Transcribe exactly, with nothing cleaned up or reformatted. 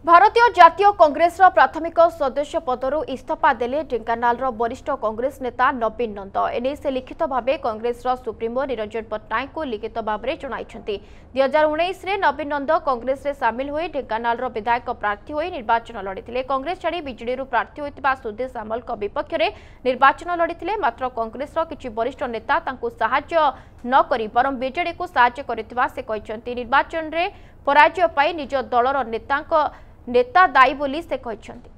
भारतीय जातीय कांग्रेस प्राथमिक सदस्य पदरु इस्तीफा देले ढेंकानाल वरिष्ठ कांग्रेस नेता नवीन नंद एने से लिखित भाव कांग्रेस सुप्रीमो निरंजन पट्टनायक को लिखित भाव में जणाइछन्ति। दुई हजार उन्नीस रे नवीन नंद कांग्रेस रे सामिल होई ढेंकानाल विधायक प्रार्थी होई निर्वाचन लड़िथिले। कांग्रेस छाड़ी बीजेडी रु प्रार्थी होइतिबा सुधीर सामल को विपक्ष रे निर्वाचन लड़िथिले। मात्र कांग्रेस रो किछि वरिष्ठ नेता तांको सहाय्य न करी बरम बीजेडी को सहाय्य करितिबा से कहिसन्ति। निर्वाचन रे पराजय पाई निज दलर नेतांक नेता दायी बोली से कहते।